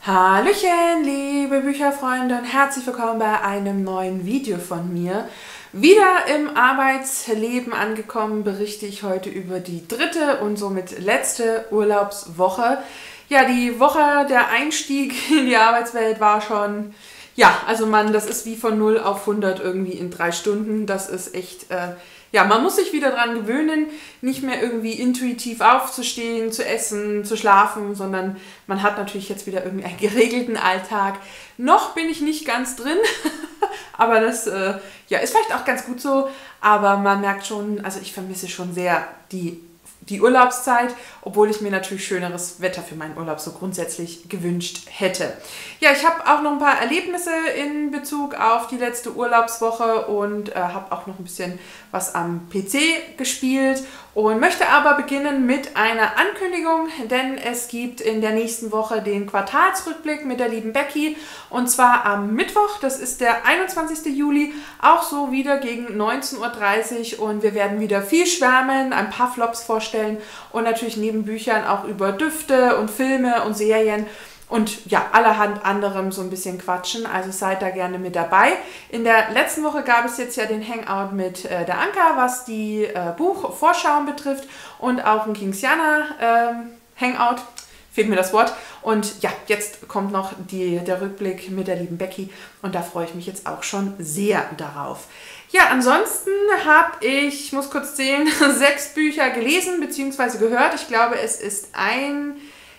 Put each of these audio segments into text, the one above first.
Hallöchen, liebe Bücherfreunde und herzlich willkommen bei einem neuen Video von mir. Wieder im Arbeitsleben angekommen, berichte ich heute über die dritte und somit letzte Urlaubswoche. Ja, die Woche, der Einstieg in die Arbeitswelt war schon, ja, also das ist wie von 0 auf 100 irgendwie in 3 Stunden. Das ist echt, ja, man muss sich wieder dran gewöhnen, nicht mehr irgendwie intuitiv aufzustehen, zu essen, zu schlafen, sondern man hat natürlich jetzt wieder irgendwie einen geregelten Alltag. Noch bin ich nicht ganz drin, aber das ja, ist vielleicht auch ganz gut so, aber man merkt schon, also ich vermisse schon sehr die Urlaubszeit, obwohl ich mir natürlich schöneres Wetter für meinen Urlaub so grundsätzlich gewünscht hätte. Ja, ich habe auch noch ein paar Erlebnisse in Bezug auf die letzte Urlaubswoche und habe auch noch ein bisschen was am PC gespielt und möchte aber beginnen mit einer Ankündigung, denn es gibt in der nächsten Woche den Quartalsrückblick mit der lieben Becky und zwar am Mittwoch, das ist der 21. Juli, auch so wieder gegen 19:30 Uhr und wir werden wieder viel schwärmen, ein paar Flops vorstellen und natürlich neben Büchern auch über Düfte und Filme und Serien und ja, allerhand anderem so ein bisschen quatschen, also seid da gerne mit dabei. In der letzten Woche gab es jetzt ja den Hangout mit der Anka, was die Buchvorschauen betrifft und auch ein Kingsiana Hangout, fehlt mir das Wort. Und ja, jetzt kommt noch der Rückblick mit der lieben Becky und da freue ich mich jetzt auch schon sehr darauf. Ja, ansonsten habe ich muss kurz zählen, 6 Bücher gelesen bzw. gehört. Ich glaube, es ist ein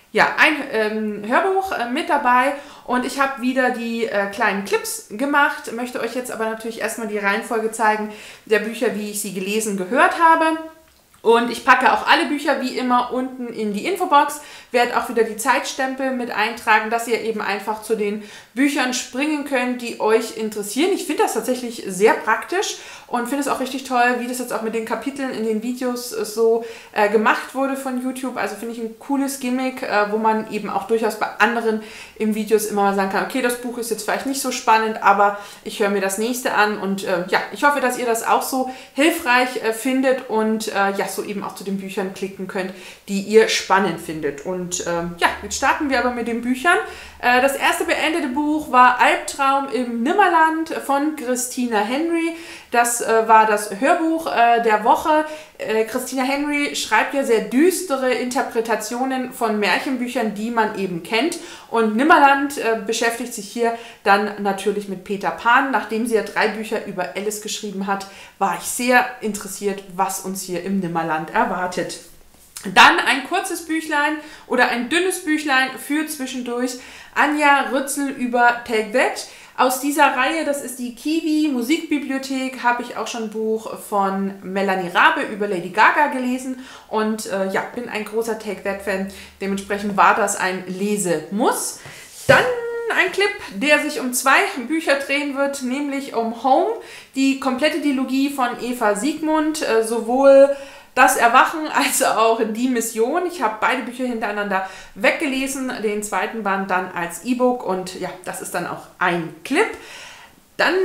Hörbuch mit dabei und ich habe wieder die kleinen Clips gemacht, möchte euch jetzt aber natürlich erstmal die Reihenfolge zeigen der Bücher, wie ich sie gelesen, gehört habe. Und ich packe auch alle Bücher wie immer unten in die Infobox, werde auch wieder die Zeitstempel mit eintragen, dass ihr eben einfach zu den Büchern springen könnt, die euch interessieren. Ich finde das tatsächlich sehr praktisch und finde es auch richtig toll, wie das jetzt auch mit den Kapiteln in den Videos so gemacht wurde von YouTube. Also finde ich ein cooles Gimmick, wo man eben auch durchaus bei anderen im Videos immer mal sagen kann, okay, das Buch ist jetzt vielleicht nicht so spannend, aber ich höre mir das nächste an und ja, ich hoffe, dass ihr das auch so hilfreich findet und ja, so eben auch zu den Büchern klicken könnt, die ihr spannend findet. Und ja, jetzt starten wir aber mit den Büchern. Das erste beendete Buch war Albtraum im Nimmerland von Christina Henry. Das war das Hörbuch der Woche. Christina Henry schreibt ja sehr düstere Interpretationen von Märchenbüchern, die man eben kennt. Und Nimmerland beschäftigt sich hier dann natürlich mit Peter Pan. Nachdem sie ja 3 Bücher über Alice geschrieben hat, war ich sehr interessiert, was uns hier im Nimmerland erwartet. Dann ein kurzes Büchlein oder ein dünnes Büchlein für zwischendurch. Anja Rützel über Take That. Aus dieser Reihe, das ist die Kiwi Musikbibliothek, habe ich auch schon ein Buch von Melanie Rabe über Lady Gaga gelesen und ja, bin ein großer Take That Fan. Dementsprechend war das ein Lesemuss. Dann ein Clip, der sich um 2 Bücher drehen wird, nämlich um Home, die komplette Dilogie von Eva Siegmund, sowohl Das Erwachen als auch Die Mission. Ich habe beide Bücher hintereinander weggelesen, den zweiten Band dann als E-Book und ja, das ist dann auch ein Clip. Dann,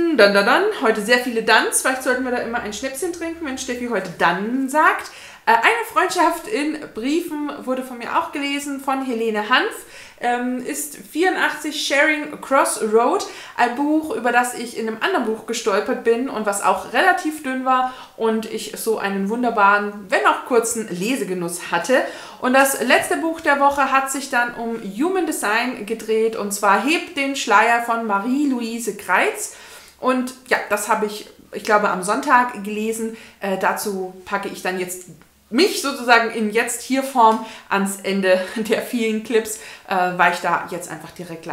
heute sehr viele Danns. Vielleicht sollten wir da immer ein Schnäpschen trinken, wenn Steffi heute dann sagt. Eine Freundschaft in Briefen wurde von mir auch gelesen, von Helene Hanf. Ist 84 Sharing Crossroad, ein Buch, über das ich in einem anderen Buch gestolpert bin und was auch relativ dünn war und ich so einen wunderbaren, wenn auch kurzen Lesegenuss hatte. Und das letzte Buch der Woche hat sich dann um Human Design gedreht und zwar Hebt den Schleier von Marie-Louise Kreitz. Und ja, das habe ich glaube, am Sonntag gelesen. Dazu packe ich dann jetzt mich sozusagen in Jetzt-Hier-Form ans Ende der vielen Clips, weil ich da jetzt einfach direkt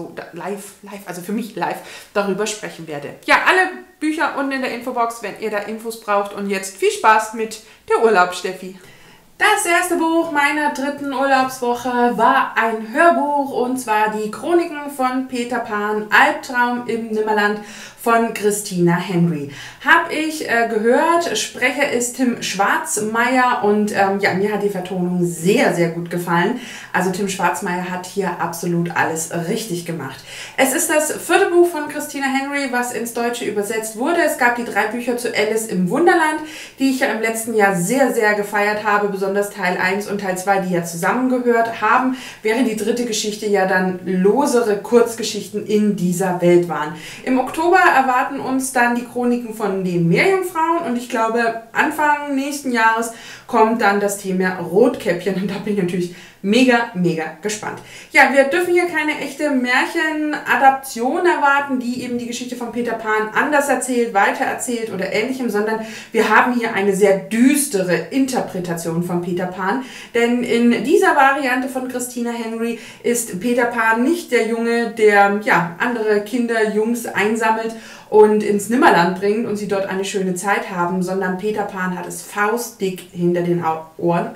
also für mich live darüber sprechen werde. Ja, alle Bücher unten in der Infobox, wenn ihr da Infos braucht. Und jetzt viel Spaß mit der Urlaub, Steffi. Das erste Buch meiner dritten Urlaubswoche war ein Hörbuch und zwar die Chroniken von Peter Pan, Albtraum im Nimmerland von Christina Henry. Habe ich gehört, Sprecher ist Tim Schwarzmeier und ja, mir hat die Vertonung sehr, sehr gut gefallen. Also Tim Schwarzmeier hat hier absolut alles richtig gemacht. Es ist das 4. Buch von Christina Henry, was ins Deutsche übersetzt wurde. Es gab die 3 Bücher zu Alice im Wunderland, die ich ja im letzten Jahr sehr, sehr gefeiert habe, besonders Teil 1 und Teil 2, die ja zusammengehört haben, während die 3. Geschichte ja dann losere Kurzgeschichten in dieser Welt waren. Im Oktober erwarten uns dann die Chroniken von den Meerjungfrauen und ich glaube, Anfang nächsten Jahres kommt dann das Thema Rotkäppchen und da bin ich natürlich mega, mega gespannt. Ja, wir dürfen hier keine echte Märchenadaption erwarten, die eben die Geschichte von Peter Pan anders erzählt, weitererzählt oder ähnlichem, sondern wir haben hier eine sehr düstere Interpretation von Peter Pan, denn in dieser Variante von Christina Henry ist Peter Pan nicht der Junge, der ja, andere Kinder, Jungs einsammelt und ins Nimmerland bringt und sie dort eine schöne Zeit haben, sondern Peter Pan hat es faustdick hinter den Ohren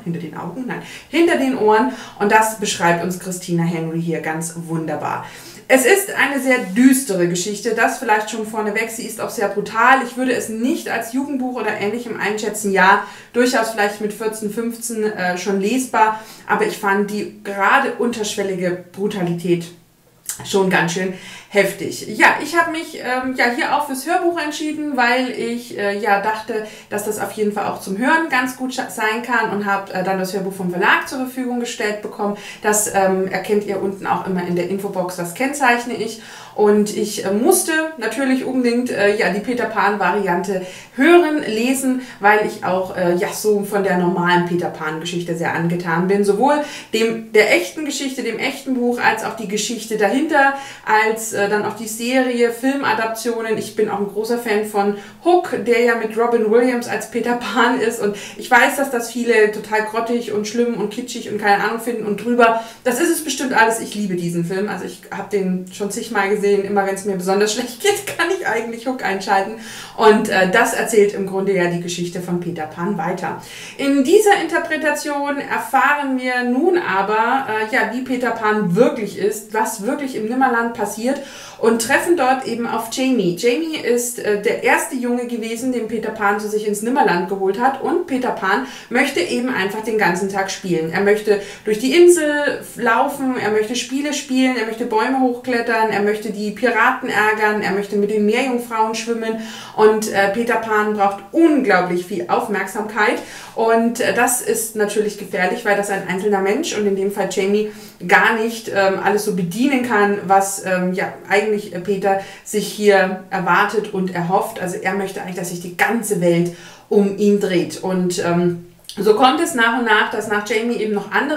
und das beschreibt uns Christina Henry hier ganz wunderbar. Es ist eine sehr düstere Geschichte, das vielleicht schon vorneweg, sie ist auch sehr brutal. Ich würde es nicht als Jugendbuch oder ähnlichem einschätzen, ja, durchaus vielleicht mit 14, 15 schon lesbar, aber ich fand die gerade unterschwellige Brutalität schon ganz schön heftig. Ja, ich habe mich ja hier auch fürs Hörbuch entschieden, weil ich ja dachte, dass das auf jeden Fall auch zum Hören ganz gut sein kann und habe dann das Hörbuch vom Verlag zur Verfügung gestellt bekommen. Das erkennt ihr unten auch immer in der Infobox, das kennzeichne ich. Und ich musste natürlich unbedingt ja, die Peter Pan Variante hören, lesen, weil ich auch ja, so von der normalen Peter Pan Geschichte sehr angetan bin. Sowohl der echten Geschichte, dem echten Buch, als auch die Geschichte dahinter, als dann auch die Serie, Filmadaptionen. Ich bin auch ein großer Fan von Hook, der ja mit Robin Williams als Peter Pan ist. Und ich weiß, dass das viele total grottig und schlimm und kitschig und keine Ahnung finden und drüber. Das ist es bestimmt alles. Ich liebe diesen Film. Also ich habe den schon zigmal gesehen. Immer wenn es mir besonders schlecht geht, kann ich eigentlich Hook einschalten. Und das erzählt im Grunde ja die Geschichte von Peter Pan weiter. In dieser Interpretation erfahren wir nun aber, ja, wie Peter Pan wirklich ist, was wirklich im Nimmerland passiert und treffen dort eben auf Jamie. Jamie ist der erste Junge gewesen, den Peter Pan zu sich ins Nimmerland geholt hat und Peter Pan möchte eben einfach den ganzen Tag spielen. Er möchte durch die Insel laufen, er möchte Spiele spielen, er möchte Bäume hochklettern, er möchte die Piraten ärgern, er möchte mit den Meerjungfrauen schwimmen und Peter Pan braucht unglaublich viel Aufmerksamkeit und das ist natürlich gefährlich, weil das ein einzelner Mensch und in dem Fall Jamie gar nicht alles so bedienen kann, was ja eigentlich Peter sich hier erwartet und erhofft. Also er möchte eigentlich, dass sich die ganze Welt um ihn dreht und so kommt es nach und nach, dass nach Jamie eben noch andere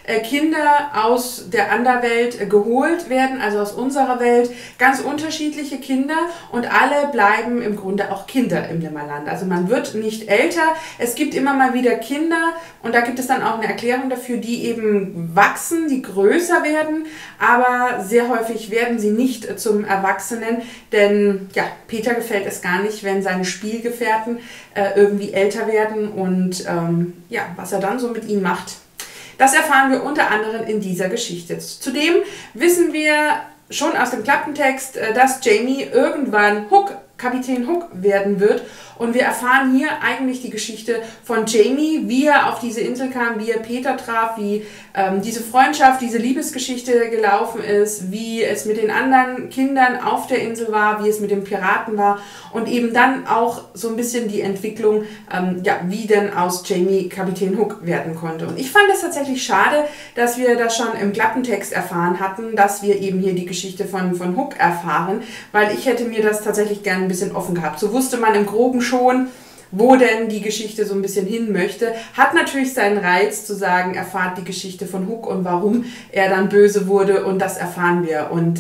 Kinder aus der Anderwelt geholt werden, also aus unserer Welt, ganz unterschiedliche Kinder und alle bleiben im Grunde auch Kinder im Nimmerland. Also man wird nicht älter, es gibt immer mal wieder Kinder und da gibt es dann auch eine Erklärung dafür, die eben wachsen, die größer werden, aber sehr häufig werden sie nicht zum Erwachsenen, denn ja, Peter gefällt es gar nicht, wenn seine Spielgefährten irgendwie älter werden und ja, was er dann so mit ihnen macht, das erfahren wir unter anderem in dieser Geschichte. Zudem wissen wir schon aus dem Klappentext, dass Jamie irgendwann Kapitän Hook werden wird und wir erfahren hier eigentlich die Geschichte von Jamie, wie er auf diese Insel kam, wie er Peter traf, wie diese Freundschaft, diese Liebesgeschichte gelaufen ist, wie es mit den anderen Kindern auf der Insel war, wie es mit den Piraten war und eben dann auch so ein bisschen die Entwicklung, ja, wie denn aus Jamie Kapitän Hook werden konnte. Und ich fand es tatsächlich schade, dass wir das schon im Klappentext erfahren hatten, dass wir eben hier die Geschichte von Hook erfahren, weil ich hätte mir das tatsächlich gerne ein bisschen offen gehabt. So wusste man im Groben schon, wo denn die Geschichte so ein bisschen hin möchte. Hat natürlich seinen Reiz zu sagen, erfahrt die Geschichte von Hook und warum er dann böse wurde und das erfahren wir. Und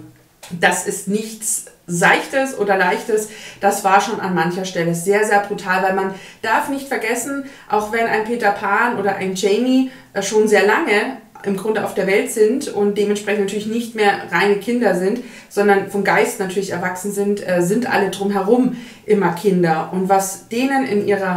das ist nichts Seichtes oder Leichtes, das war schon an mancher Stelle sehr, sehr brutal, weil man darf nicht vergessen, auch wenn ein Peter Pan oder ein Jamie schon sehr lange im Grunde auf der Welt sind und dementsprechend natürlich nicht mehr reine Kinder sind, sondern vom Geist natürlich erwachsen sind, sind alle drumherum immer Kinder. Und was denen in ihrer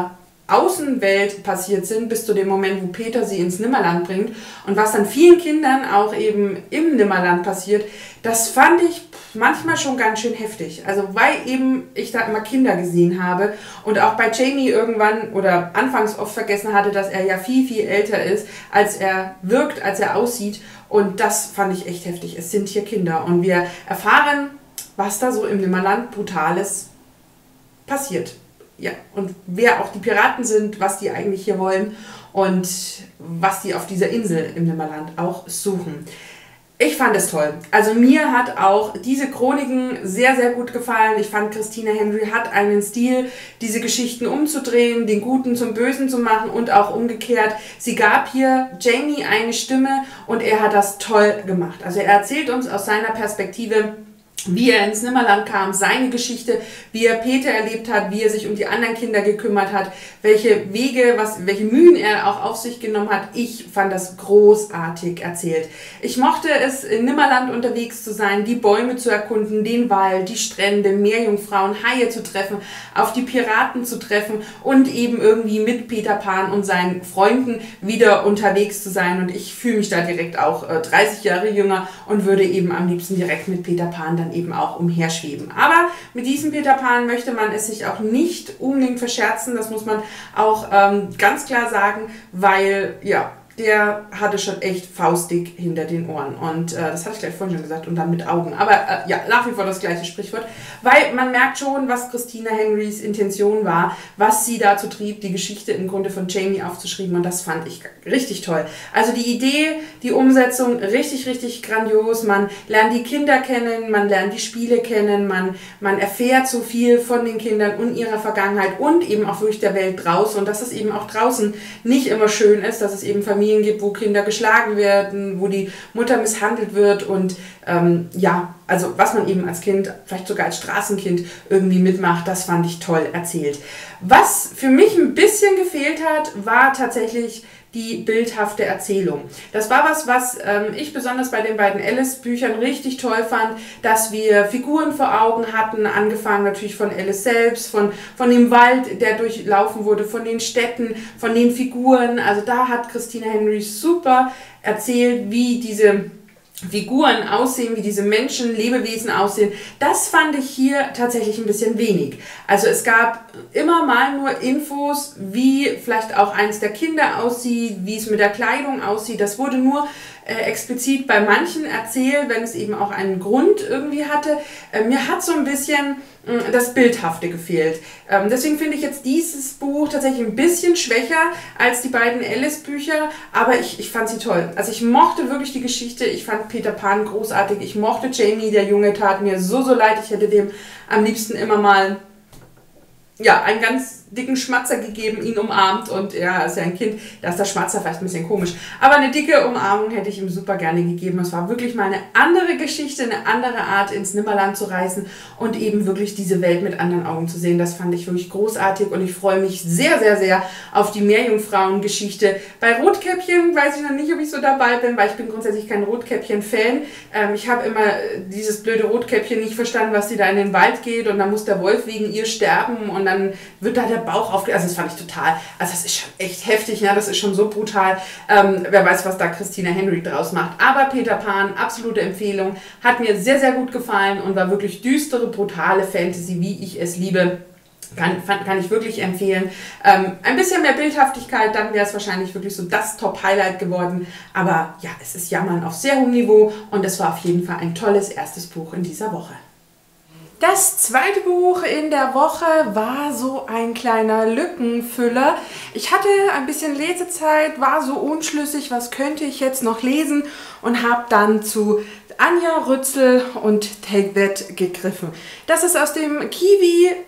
Außenwelt passiert sind, bis zu dem Moment, wo Peter sie ins Nimmerland bringt und was dann vielen Kindern auch eben im Nimmerland passiert, das fand ich manchmal schon ganz schön heftig. Also weil eben ich da immer Kinder gesehen habe und auch bei Jamie irgendwann oder anfangs oft vergessen hatte, dass er ja viel, viel älter ist, als er wirkt, als er aussieht, und das fand ich echt heftig. Es sind hier Kinder und wir erfahren, was da so im Nimmerland Brutales passiert. Ja, und wer auch die Piraten sind, was die eigentlich hier wollen und was die auf dieser Insel im Nimmerland auch suchen. Ich fand es toll. Also mir hat auch diese Chroniken sehr, sehr gut gefallen. Ich fand, Christina Henry hat einen Stil, diese Geschichten umzudrehen, den Guten zum Bösen zu machen und auch umgekehrt. Sie gab hier Jamie eine Stimme und er hat das toll gemacht. Also er erzählt uns aus seiner Perspektive, wie er ins Nimmerland kam, seine Geschichte, wie er Peter erlebt hat, wie er sich um die anderen Kinder gekümmert hat, welche Wege, welche Mühen er auch auf sich genommen hat. Ich fand das großartig erzählt. Ich mochte es, in Nimmerland unterwegs zu sein, die Bäume zu erkunden, den Wald, die Strände, Meerjungfrauen, Haie zu treffen, auf die Piraten zu treffen und eben irgendwie mit Peter Pan und seinen Freunden wieder unterwegs zu sein. Und ich fühle mich da direkt auch 30 Jahre jünger und würde eben am liebsten direkt mit Peter Pan dann eben auch umherschweben. Aber mit diesem Peter Pan möchte man es sich auch nicht unbedingt verscherzen, das muss man auch ganz klar sagen, weil ja, der hatte schon echt faustdick hinter den Ohren. Und das hatte ich gleich vorhin schon gesagt, und dann mit Augen. Aber ja, nach wie vor das gleiche Sprichwort. Weil man merkt schon, was Christina Henrys Intention war, was sie dazu trieb, die Geschichte im Grunde von Jamie aufzuschreiben. Und das fand ich richtig toll. Also die Idee, die Umsetzung, richtig, richtig grandios. Man lernt die Kinder kennen, man lernt die Spiele kennen, man erfährt so viel von den Kindern und ihrer Vergangenheit und eben auch wirklich der Welt draußen. Und dass es eben auch draußen nicht immer schön ist, dass es eben Familien gibt, wo Kinder geschlagen werden, wo die Mutter misshandelt wird und ja, also was man eben als Kind, vielleicht sogar als Straßenkind irgendwie mitmacht, das fand ich toll erzählt. Was für mich ein bisschen gefehlt hat, war tatsächlich die bildhafte Erzählung. Das war was ich besonders bei den beiden Alice-Büchern richtig toll fand, dass wir Figuren vor Augen hatten, angefangen natürlich von Alice selbst, von dem Wald, der durchlaufen wurde, von den Städten, von den Figuren. Also da hat Christina Henry super erzählt, wie diese Figuren aussehen, wie diese Menschen, Lebewesen aussehen. Das fand ich hier tatsächlich ein bisschen wenig. Also es gab immer mal nur Infos, wie vielleicht auch eins der Kinder aussieht, wie es mit der Kleidung aussieht. Das wurde nur explizit bei manchen erzählt, wenn es eben auch einen Grund irgendwie hatte. Mir hat so ein bisschen das Bildhafte gefehlt. Deswegen finde ich jetzt dieses Buch tatsächlich ein bisschen schwächer als die beiden Alice-Bücher, aber ich fand sie toll. Also ich mochte wirklich die Geschichte, ich fand Peter Pan großartig, ich mochte Jamie, der Junge, tat mir so leid, ich hätte dem am liebsten immer mal ja, einen ganz dicken Schmatzer gegeben, ihn umarmt und ja, ist ja ein Kind, da ist der Schmatzer vielleicht ein bisschen komisch. Aber eine dicke Umarmung hätte ich ihm super gerne gegeben. Es war wirklich mal eine andere Geschichte, eine andere Art, ins Nimmerland zu reisen und eben wirklich diese Welt mit anderen Augen zu sehen. Das fand ich wirklich großartig und ich freue mich sehr, sehr, sehr auf die Meerjungfrauen-Geschichte. Bei Rotkäppchen weiß ich noch nicht, ob ich so dabei bin, weil ich bin grundsätzlich kein Rotkäppchen-Fan. Ich habe immer dieses blöde Rotkäppchen nicht verstanden, was sie da in den Wald geht und dann muss der Wolf wegen ihr sterben und dann wird da der Bauch aufgelegt. Also das fand ich total, also das ist schon echt heftig, ja, das ist schon so brutal. Wer weiß, was da Christina Henry draus macht. Aber Peter Pan, absolute Empfehlung, hat mir sehr, sehr gut gefallen und war wirklich düstere, brutale Fantasy, wie ich es liebe. Kann ich wirklich empfehlen. Ein bisschen mehr Bildhaftigkeit, dann wäre es wahrscheinlich wirklich so das Top-Highlight geworden. Aber ja, es ist Jammern auf sehr hohem Niveau und es war auf jeden Fall ein tolles erstes Buch in dieser Woche. Das zweite Buch in der Woche war so ein kleiner Lückenfüller. Ich hatte ein bisschen Lesezeit, war so unschlüssig, was könnte ich jetzt noch lesen und habe dann zu Anja Rützel und Take That gegriffen. Das ist aus der Kiwi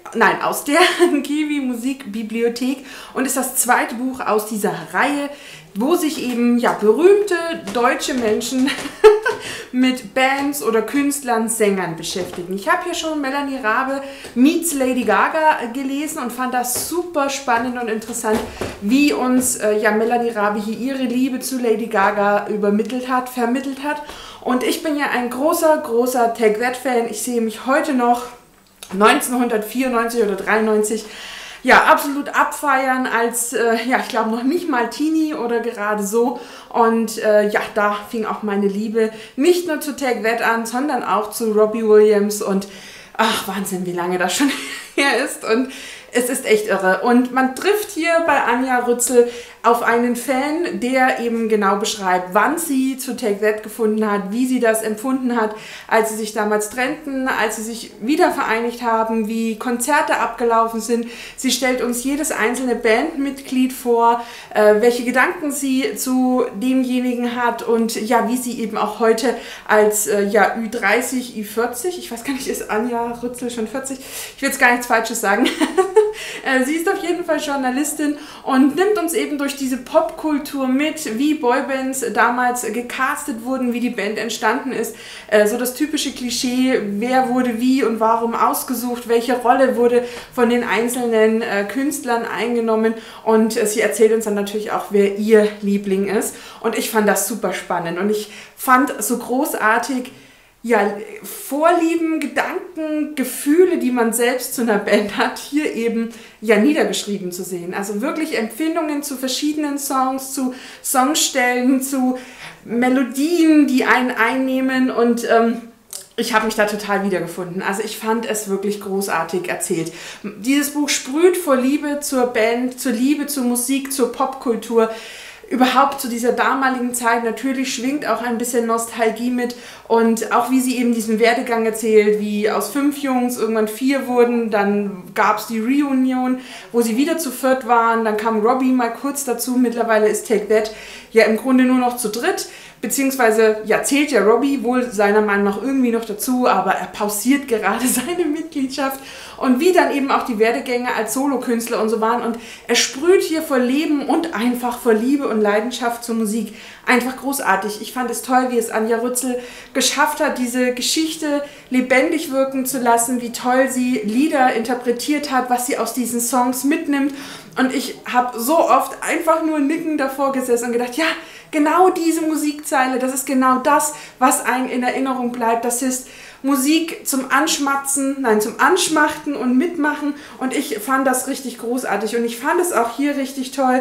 Musikbibliothek und ist das zweite Buch aus dieser Reihe, wo sich eben ja berühmte deutsche Menschen mit Bands oder Künstlern, Sängern beschäftigen. Ich habe hier schon Melanie Rabe meets Lady Gaga gelesen und fand das super spannend und interessant, wie uns Melanie Rabe hier ihre Liebe zu Lady Gaga vermittelt hat. Und ich bin ja ein großer Take That Fan. Ich sehe mich heute noch 1994 oder 93 ja, absolut abfeiern als, ja, ich glaube noch nicht mal Teenie oder gerade so. Und ja, da fing auch meine Liebe nicht nur zu Take That an, sondern auch zu Robbie Williams und ach, Wahnsinn, wie lange das schon her ist und es ist echt irre. Und man trifft hier bei Anja Rützel auf einen Fan, der eben genau beschreibt, wann sie zu Take That gefunden hat, wie sie das empfunden hat, als sie sich damals trennten, als sie sich wieder vereinigt haben, wie Konzerte abgelaufen sind. Sie stellt uns jedes einzelne Bandmitglied vor, welche Gedanken sie zu demjenigen hat und ja, wie sie eben auch heute als ja, Ü30, Ü40, ich weiß gar nicht, ist Anja Rützel schon 40? Ich will jetzt gar nichts Falsches sagen. Sie ist auf jeden Fall Journalistin und nimmt uns eben durch diese Popkultur mit, wie Boybands damals gecastet wurden, wie die Band entstanden ist. So das typische Klischee, wer wurde wie und warum ausgesucht, welche Rolle wurde von den einzelnen Künstlern eingenommen und sie erzählt uns dann natürlich auch, wer ihr Liebling ist. Und ich fand das super spannend und ich fand so großartig, ja, Vorlieben, Gedanken, Gefühle, die man selbst zu einer Band hat, hier eben ja niedergeschrieben zu sehen. Also wirklich Empfindungen zu verschiedenen Songs, zu Songstellen, zu Melodien, die einen einnehmen und ich habe mich da total wiedergefunden. Also ich fand es wirklich großartig erzählt. Dieses Buch sprüht vor Liebe zur Band, zur Liebe zur Musik, zur Popkultur. Überhaupt zu dieser damaligen Zeit, natürlich schwingt auch ein bisschen Nostalgie mit und auch wie sie eben diesen Werdegang erzählt, wie aus 5 Jungs irgendwann 4 wurden, dann gab es die Reunion, wo sie wieder zu 4 waren, dann kam Robbie mal kurz dazu, mittlerweile ist Take That ja im Grunde nur noch zu 3, beziehungsweise ja, zählt ja Robbie wohl seiner Meinung nach irgendwie noch dazu, aber er pausiert gerade seine Mitgliedschaft und wie dann eben auch die Werdegänge als Solokünstler und so waren und er sprüht hier vor Leben und einfach vor Liebe und Leidenschaft zur Musik. Einfach großartig. Ich fand es toll, wie es Anja Rützel geschafft hat, diese Geschichte lebendig wirken zu lassen, wie toll sie Lieder interpretiert hat, was sie aus diesen Songs mitnimmt und ich habe so oft einfach nur nickend davor gesessen und gedacht, ja, genau diese Musikzeile, das ist genau das, was einem in Erinnerung bleibt. Das ist Musik zum Anschmatzen, nein, zum Anschmachten und Mitmachen und ich fand das richtig großartig und ich fand es auch hier richtig toll.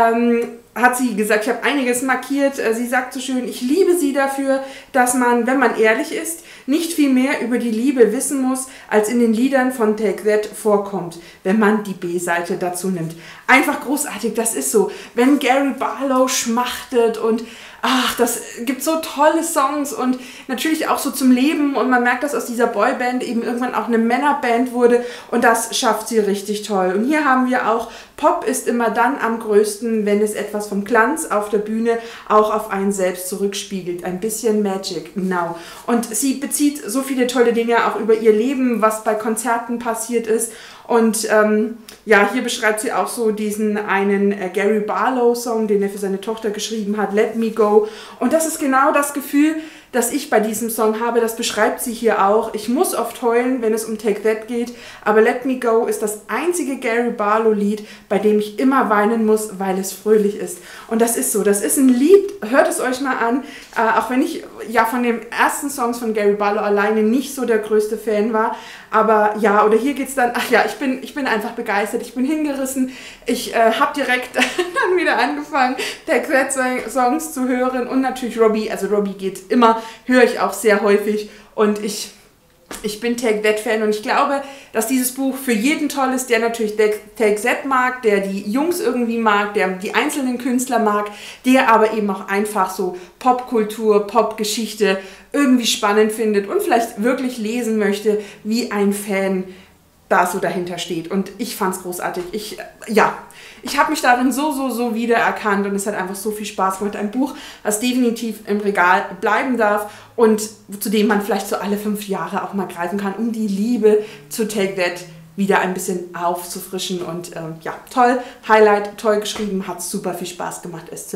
Hat sie gesagt, ich habe einiges markiert, sie sagt so schön, ich liebe sie dafür, dass man, wenn man ehrlich ist, nicht viel mehr über die Liebe wissen muss, als in den Liedern von Take That vorkommt, wenn man die B-Seite dazu nimmt. Einfach großartig, das ist so. Wenn Gary Barlow schmachtet und ach, das gibt so tolle Songs und natürlich auch so zum Leben und man merkt, dass aus dieser Boyband eben irgendwann auch eine Männerband wurde und das schafft sie richtig toll. Und hier haben wir auch, Pop ist immer dann am größten, wenn es etwas vom Glanz auf der Bühne auch auf einen selbst zurückspiegelt. Ein bisschen Magic, genau. Und sie bezieht so viele tolle Dinge auch über ihr Leben, was bei Konzerten passiert ist. Und ja, hier beschreibt sie auch so diesen einen Gary Barlow-Song, den er für seine Tochter geschrieben hat, Let Me Go. Und das ist genau das Gefühl, das ich bei diesem Song habe, das beschreibt sie hier auch. Ich muss oft heulen, wenn es um Take That geht, aber Let Me Go ist das einzige Gary Barlow-Lied, bei dem ich immer weinen muss, weil es fröhlich ist. Und das ist so, das ist ein Lied, hört es euch mal an, auch wenn ich ja von den ersten Songs von Gary Barlow alleine nicht so der größte Fan war, aber ja, oder hier geht es dann, ach ja, ich bin einfach begeistert, ich bin hingerissen, ich habe direkt dann wieder angefangen, Take That Songs zu hören und natürlich Robbie, also Robbie geht immer, höre ich auch sehr häufig und ich bin Take That Fan und ich glaube, dass dieses Buch für jeden toll ist, der natürlich Take That mag, der die Jungs irgendwie mag, der die einzelnen Künstler mag, der aber eben auch einfach so Popkultur, Popgeschichte irgendwie spannend findet und vielleicht wirklich lesen möchte, wie ein Fan da so dahinter steht. Und ich fand es großartig. Ich habe mich darin so wiedererkannt und es hat einfach so viel Spaß gemacht. Ein Buch, das definitiv im Regal bleiben darf und zu dem man vielleicht so alle 5 Jahre auch mal greifen kann, um die Liebe zu Take That wieder ein bisschen aufzufrischen. Und ja, toll, Highlight, toll geschrieben, hat super viel Spaß gemacht, es zu lesen.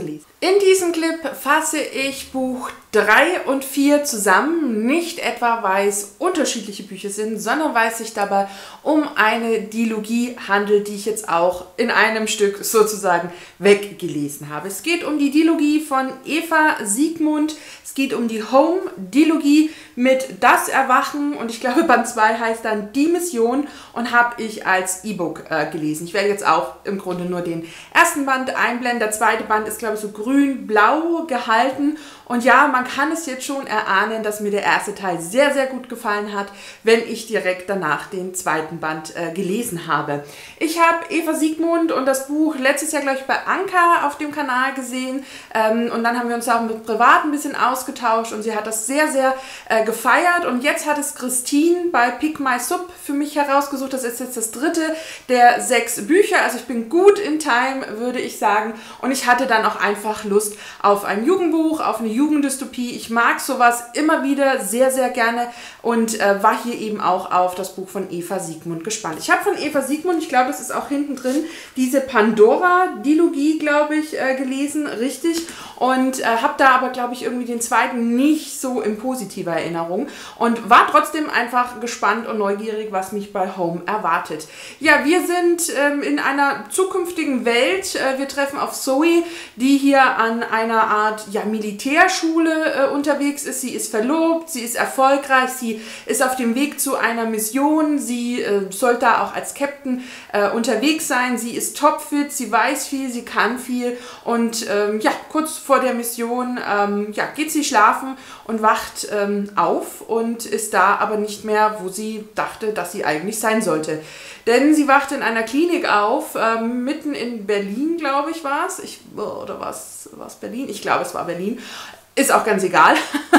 In diesem Clip fasse ich Buch 3 und 4 zusammen, nicht etwa weil es unterschiedliche Bücher sind, sondern weil es sich dabei um eine Dilogie handelt, die ich jetzt auch in einem Stück sozusagen weggelesen habe. Es geht um die Dilogie von Eva Siegmund, es geht um die Home-Dilogie mit Das Erwachen und ich glaube Band 2 heißt dann Die Mission und habe ich als E-Book gelesen. Ich werde jetzt auch im Grunde nur den ersten Band einblenden, der zweite Band ist glaube ich so grün-blau gehalten und ja, man kann es jetzt schon erahnen, dass mir der erste Teil sehr, sehr gut gefallen hat, wenn ich direkt danach den zweiten Band gelesen habe. Ich habe Eva Siegmund und das Buch letztes Jahr, glaube ich, bei Anka auf dem Kanal gesehen und dann haben wir uns auch mit privat ein bisschen ausgetauscht und sie hat das sehr, sehr gefeiert und jetzt hat es Christine bei Pick My Sub für mich herausgesucht. Das ist jetzt das dritte der 6 Bücher, also ich bin gut in Time, würde ich sagen, und ich hatte dann auch einfach Lust auf ein Jugendbuch, auf eine Jugenddystopie. Ich mag sowas immer wieder sehr, sehr gerne und war hier eben auch auf das Buch von Eva Siegmund gespannt. Ich habe von Eva Siegmund, ich glaube, das ist auch hinten drin, diese Pandora-Dilogie, glaube ich, gelesen, richtig, und habe da aber, glaube ich, irgendwie den zweiten nicht so in positiver Erinnerung und war trotzdem einfach gespannt und neugierig, was mich bei Home erwartet. Ja, wir sind in einer zukünftigen Welt. Wir treffen auf Zoe, die hier an einer Art Militärschule unterwegs ist. Sie ist verlobt, sie ist erfolgreich, sie ist auf dem Weg zu einer Mission. Sie soll da auch als Captain unterwegs sein. Sie ist topfit, sie weiß viel, sie kann viel und kurz vor der Mission geht sie schlafen und wacht auf und ist da aber nicht mehr, wo sie dachte, dass sie eigentlich sein sollte. Denn sie wacht in einer Klinik auf, mitten in Berlin, glaube ich, war es. Oder war es Berlin? Ich glaube, es war Berlin. Ist auch ganz egal.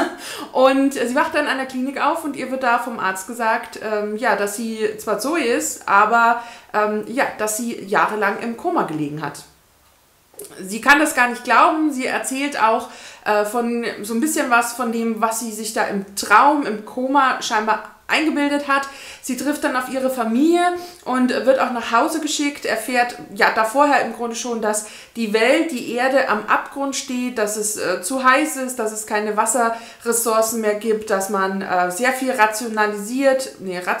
Und sie wacht dann in einer Klinik auf und ihr wird da vom Arzt gesagt, dass sie zwar Zoe ist, aber dass sie jahrelang im Koma gelegen hat. Sie kann das gar nicht glauben, sie erzählt auch von so ein bisschen was von dem, was sie sich da im Traum, im Koma scheinbar eingebildet hat. Sie trifft dann auf ihre Familie und wird auch nach Hause geschickt, erfährt da vorher im Grunde schon, dass die Welt, die Erde am Abgrund steht, dass es zu heiß ist, dass es keine Wasserressourcen mehr gibt, dass man sehr viel rationiert,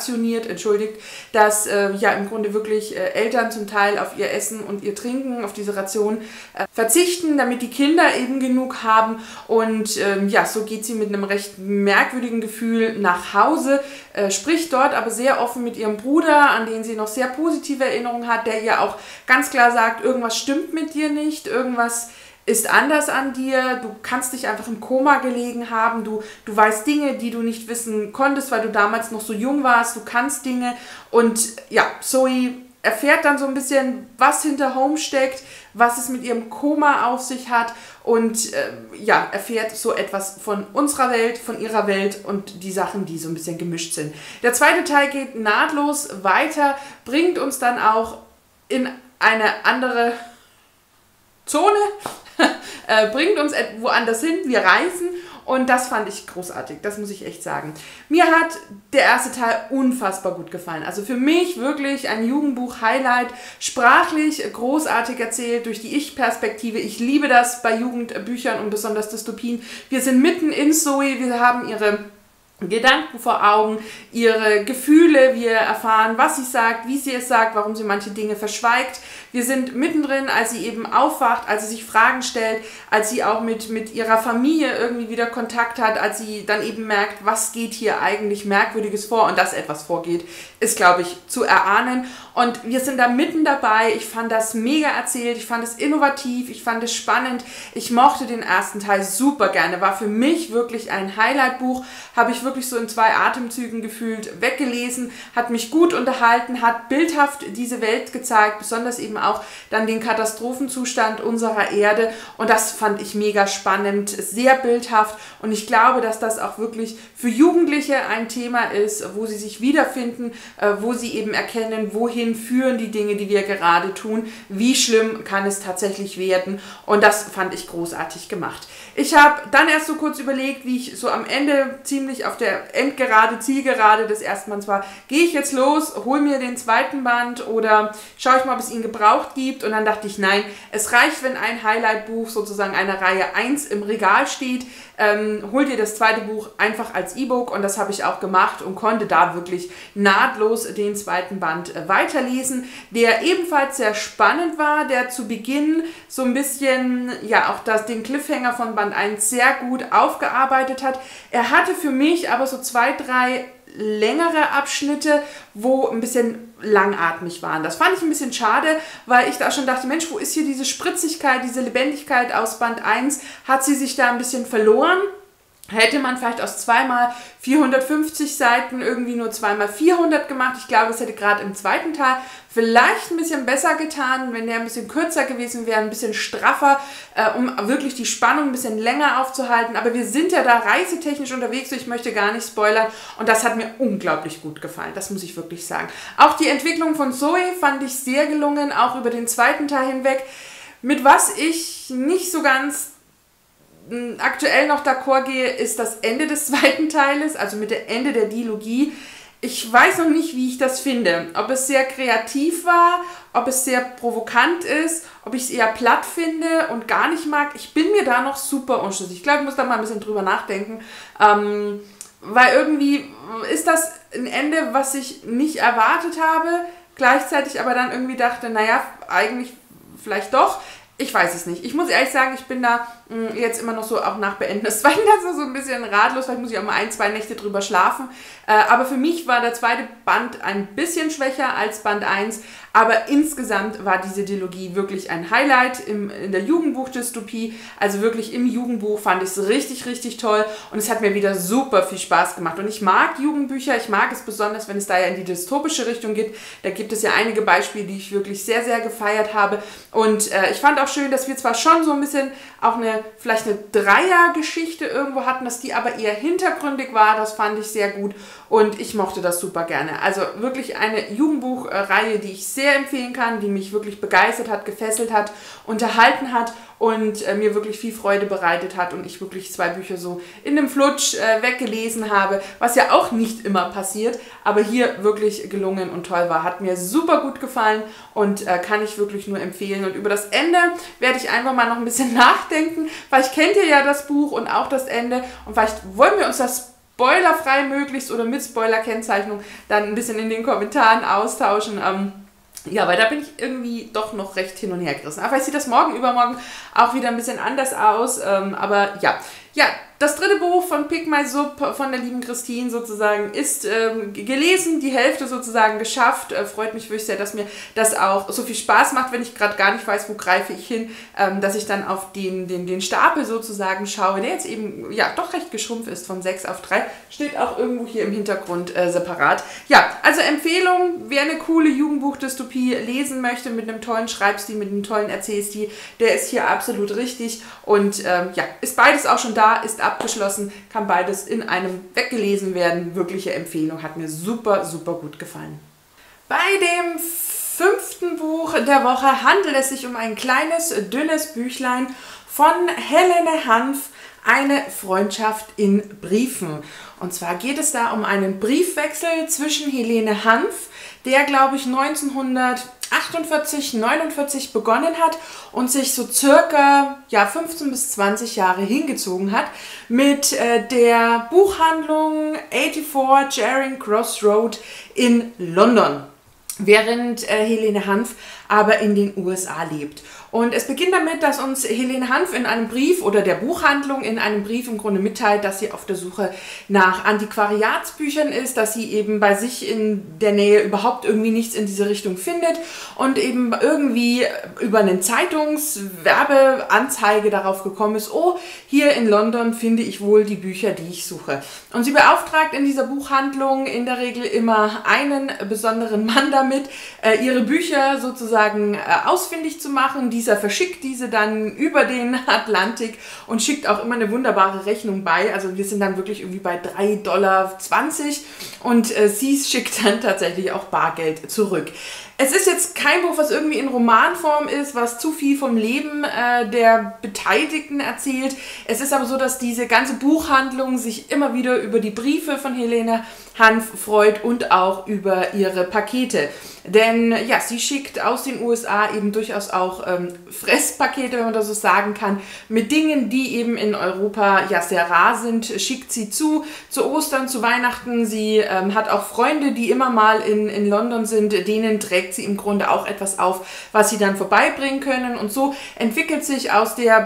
dass im Grunde wirklich Eltern zum Teil auf ihr Essen und ihr Trinken, auf diese Ration verzichten, damit die Kinder eben genug haben und so geht sie mit einem recht merkwürdigen Gefühl nach Hause, spricht dort aber sehr offen mit ihrem Bruder, an den sie noch sehr positive Erinnerungen hat, der ihr auch ganz klar sagt, irgendwas stimmt mit dir nicht, irgendwas ist anders an dir, du kannst dich einfach im Koma gelegen haben, du weißt Dinge, die du nicht wissen konntest, weil du damals noch so jung warst, du kannst Dinge und Zoe erfährt dann so ein bisschen, was hinter Home steckt, was es mit ihrem Koma auf sich hat und erfährt so etwas von unserer Welt, von ihrer Welt und die Sachen, die so ein bisschen gemischt sind. Der zweite Teil geht nahtlos weiter, bringt uns dann auch in eine andere Zone, bringt uns woanders hin, wir reisen. Und das fand ich großartig, das muss ich echt sagen. Mir hat der erste Teil unfassbar gut gefallen. Also für mich wirklich ein Jugendbuch-Highlight, sprachlich großartig erzählt durch die Ich-Perspektive. Ich liebe das bei Jugendbüchern und besonders Dystopien. Wir sind mitten in Zoe, wir haben ihre Gedanken vor Augen, ihre Gefühle, wir erfahren, was sie sagt, wie sie es sagt, warum sie manche Dinge verschweigt. Wir sind mittendrin, als sie eben aufwacht, als sie sich Fragen stellt, als sie auch mit ihrer Familie irgendwie wieder Kontakt hat, als sie dann eben merkt, was geht hier eigentlich Merkwürdiges vor und dass etwas vorgeht, ist, glaube ich, zu erahnen. Und wir sind da mitten dabei. Ich fand das mega erzählt, ich fand es innovativ, ich fand es spannend. Ich mochte den ersten Teil super gerne, war für mich wirklich ein Highlight-Buch, habe ich wirklich so in 2 Atemzügen gefühlt weggelesen, hat mich gut unterhalten, hat bildhaft diese Welt gezeigt, besonders eben auch dann den Katastrophenzustand unserer Erde und das fand ich mega spannend, sehr bildhaft und ich glaube, dass das auch wirklich für Jugendliche ein Thema ist, wo sie sich wiederfinden, wo sie eben erkennen, wohin führen die Dinge, die wir gerade tun, wie schlimm kann es tatsächlich werden und das fand ich großartig gemacht. Ich habe dann erst so kurz überlegt, wie ich so am Ende ziemlich auf auf der Endgerade, Zielgerade des ersten Bands war, gehe ich jetzt los, hol mir den zweiten Band oder schaue ich mal, ob es ihn gebraucht gibt. Und dann dachte ich, nein, es reicht, wenn ein Highlight-Buch sozusagen einer Reihe 1 im Regal steht. Hol dir das zweite Buch einfach als E-Book, und das habe ich auch gemacht und konnte da wirklich nahtlos den zweiten Band weiterlesen, der ebenfalls sehr spannend war, der zu Beginn so ein bisschen, ja, auch den Cliffhanger von Band 1 sehr gut aufgearbeitet hat. Er hatte für mich aber so 2, 3 längere Abschnitte, wo ein bisschen langatmig waren. Das fand ich ein bisschen schade, weil ich da schon dachte, Mensch, wo ist hier diese Spritzigkeit, diese Lebendigkeit aus Band 1? Hat sie sich da ein bisschen verloren? Hätte man vielleicht aus 2x 450 Seiten irgendwie nur 2x 400 gemacht. Ich glaube, es hätte gerade im zweiten Teil vielleicht ein bisschen besser getan, wenn der ein bisschen kürzer gewesen wäre, ein bisschen straffer, um wirklich die Spannung ein bisschen länger aufzuhalten. Aber wir sind ja da reisetechnisch unterwegs, so ich möchte gar nicht spoilern. Und das hat mir unglaublich gut gefallen, das muss ich wirklich sagen. Auch die Entwicklung von Zoe fand ich sehr gelungen, auch über den zweiten Teil hinweg. Mit was ich nicht so ganz aktuell noch d'accord gehe, ist das Ende des zweiten Teiles, also mit dem Ende der Dilogie. Ich weiß noch nicht, wie ich das finde. Ob es sehr kreativ war, ob es sehr provokant ist, ob ich es eher platt finde und gar nicht mag. Ich bin mir da noch super unschlüssig. Ich glaube, ich muss da mal ein bisschen drüber nachdenken. Weil irgendwie ist das ein Ende, was ich nicht erwartet habe, gleichzeitig aber dann irgendwie dachte, naja, eigentlich vielleicht doch. Ich weiß es nicht. Ich muss ehrlich sagen, ich bin da jetzt immer noch so, auch nach Beenden des zweiten Teils so ein bisschen ratlos. Vielleicht muss ich auch mal 1, 2 Nächte drüber schlafen. Aber für mich war der zweite Band ein bisschen schwächer als Band 1. Aber insgesamt war diese Dilogie wirklich ein Highlight in der Jugendbuchdystopie. Also wirklich im Jugendbuch fand ich es richtig, richtig toll. Und es hat mir wieder super viel Spaß gemacht. Und ich mag Jugendbücher. Ich mag es besonders, wenn es da ja in die dystopische Richtung geht. Da gibt es ja einige Beispiele, die ich wirklich sehr, sehr gefeiert habe. Und ich fand auch schön, dass wir zwar schon so ein bisschen auch vielleicht eine Dreiergeschichte irgendwo hatten, dass die aber eher hintergründig war. Das fand ich sehr gut und ich mochte das super gerne. Also wirklich eine Jugendbuchreihe, die ich sehr empfehlen kann, die mich wirklich begeistert hat, gefesselt hat, unterhalten hat und mir wirklich viel Freude bereitet hat und ich wirklich 2 Bücher so in einem Flutsch weggelesen habe, was ja auch nicht immer passiert, aber hier wirklich gelungen und toll war. Hat mir super gut gefallen und kann ich wirklich nur empfehlen. Und über das Ende werde ich einfach mal noch ein bisschen nachdenken. Vielleicht kennt ihr ja das Buch und auch das Ende und vielleicht wollen wir uns das spoilerfrei möglichst oder mit Spoiler-Kennzeichnung dann ein bisschen in den Kommentaren austauschen. Ja, weil da bin ich irgendwie doch noch recht hin und her gerissen. Aber vielleicht sieht das morgen, übermorgen auch wieder ein bisschen anders aus. Aber ja. Ja, das dritte Buch von Pick My Sub von der lieben Christine sozusagen ist gelesen, die Hälfte sozusagen geschafft. Freut mich wirklich sehr, dass mir das auch so viel Spaß macht, wenn ich gerade gar nicht weiß, wo greife ich hin, dass ich dann auf den Stapel sozusagen schaue, der jetzt eben ja doch recht geschrumpft ist von 6 auf 3. Steht auch irgendwo hier im Hintergrund separat. Ja, also Empfehlung, wer eine coole Jugendbuchdystopie lesen möchte mit einem tollen Schreibstil, mit einem tollen Erzählstil, der ist hier absolut richtig und ja, ist beides auch schon da, ist abgeschlossen, kann beides in einem weggelesen werden. Wirkliche Empfehlung, hat mir super, super gut gefallen. Bei dem 5. Buch der Woche handelt es sich um ein kleines, dünnes Büchlein von Helene Hanf, Eine Freundschaft in Briefen. Und zwar geht es da um einen Briefwechsel zwischen Helene Hanf, der, glaube ich, 1948, 49 begonnen hat und sich so circa 15 bis 20 Jahre hingezogen hat, mit der Buchhandlung 84 Charing Cross Road in London, während Helene Hanf aber in den USA lebt. Und es beginnt damit, dass uns Helene Hanf in einem Brief oder der Buchhandlung in einem Brief im Grunde mitteilt, dass sie auf der Suche nach Antiquariatsbüchern ist, dass sie eben bei sich in der Nähe überhaupt irgendwie nichts in diese Richtung findet und eben irgendwie über eine Zeitungswerbeanzeige darauf gekommen ist, oh, hier in London finde ich wohl die Bücher, die ich suche. Und sie beauftragt in dieser Buchhandlung in der Regel immer einen besonderen Mann damit, ihre Bücher sozusagen sozusagen ausfindig zu machen. Dieser verschickt diese dann über den Atlantik und schickt auch immer eine wunderbare Rechnung bei. Also wir sind dann wirklich irgendwie bei 3,20 Dollar und sie schickt dann tatsächlich auch Bargeld zurück. Es ist jetzt kein Buch, was irgendwie in Romanform ist, was zu viel vom Leben der Beteiligten erzählt. Es ist aber so, dass diese ganze Buchhandlung sich immer wieder über die Briefe von Helene Hanf freut und auch über ihre Pakete. Denn ja, sie schickt aus den USA eben durchaus auch Fresspakete, wenn man das so sagen kann, mit Dingen, die eben in Europa ja sehr rar sind, schickt sie zu Ostern, zu Weihnachten. Sie hat auch Freunde, die immer mal in London sind, denen trägt sie im Grunde auch etwas auf, was sie dann vorbeibringen können. Und so entwickelt sich aus der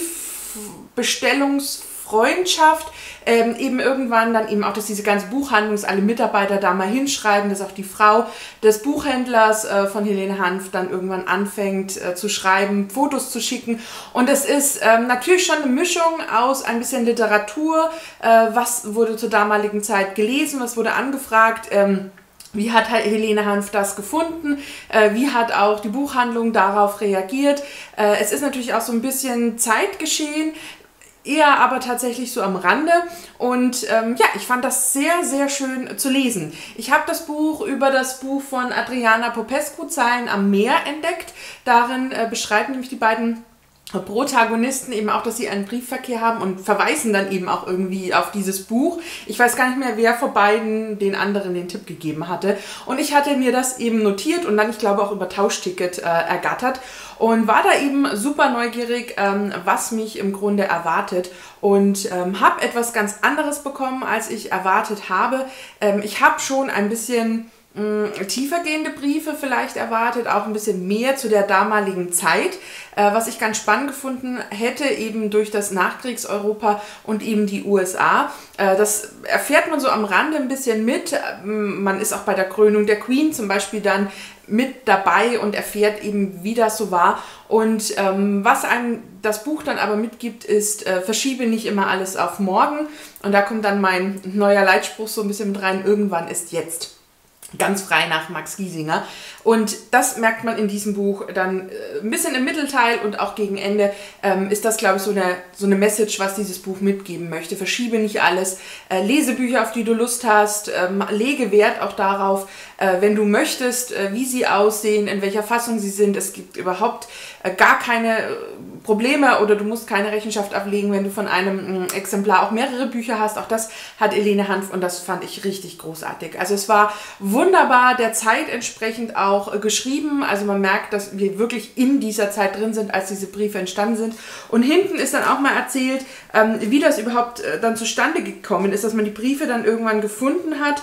Briefbestellungsfreundschaft eben irgendwann dann eben auch, dass diese ganze Buchhandlung, dass alle Mitarbeiter da mal hinschreiben, dass auch die Frau des Buchhändlers von Helene Hanf dann irgendwann anfängt zu schreiben, Fotos zu schicken. Und es ist natürlich schon eine Mischung aus ein bisschen Literatur, was wurde zur damaligen Zeit gelesen, was wurde angefragt, wie hat Helene Hanf das gefunden? Wie hat auch die Buchhandlung darauf reagiert? Es ist natürlich auch so ein bisschen Zeitgeschehen, eher aber tatsächlich so am Rande. Und ja, ich fand das sehr, sehr schön zu lesen. Ich habe das Buch über das Buch von Adriana Popescu, Zeilen am Meer, entdeckt. Darin beschreiben nämlich die beiden Protagonisten eben auch, dass sie einen Briefverkehr haben und verweisen dann eben auch irgendwie auf dieses Buch. Ich weiß gar nicht mehr, wer von beiden den anderen den Tipp gegeben hatte. Und ich hatte mir das eben notiert und dann, ich glaube, auch über Tauschticket ergattert und war da eben super neugierig, was mich im Grunde erwartet und habe etwas ganz anderes bekommen, als ich erwartet habe. Ich habe schon ein bisschen tiefergehende Briefe vielleicht erwartet, auch ein bisschen mehr zu der damaligen Zeit, was ich ganz spannend gefunden hätte, eben durch das Nachkriegseuropa und eben die USA. Das erfährt man so am Rande ein bisschen mit. Man ist auch bei der Krönung der Queen zum Beispiel dann mit dabei und erfährt eben, wie das so war. Und was einem das Buch dann aber mitgibt, ist, verschiebe nicht immer alles auf morgen. Und da kommt dann mein neuer Leitspruch so ein bisschen mit rein, irgendwann ist jetzt. Ganz frei nach Max Giesinger. Und das merkt man in diesem Buch dann ein bisschen im Mittelteil und auch gegen Ende ist das, glaube ich, so eine Message, was dieses Buch mitgeben möchte. Verschiebe nicht alles, lese Bücher, auf die du Lust hast, lege Wert auch darauf, wenn du möchtest, wie sie aussehen, in welcher Fassung sie sind. Es gibt überhaupt gar keine Probleme oder du musst keine Rechenschaft ablegen, wenn du von einem Exemplar auch mehrere Bücher hast. Auch das hat Helene Hanf und das fand ich richtig großartig. Also es war wunderbar, der Zeit entsprechend auch geschrieben. Also man merkt, dass wir wirklich in dieser Zeit drin sind, als diese Briefe entstanden sind. Und hinten ist dann auch mal erzählt, wie das überhaupt dann zustande gekommen ist, dass man die Briefe dann irgendwann gefunden hat.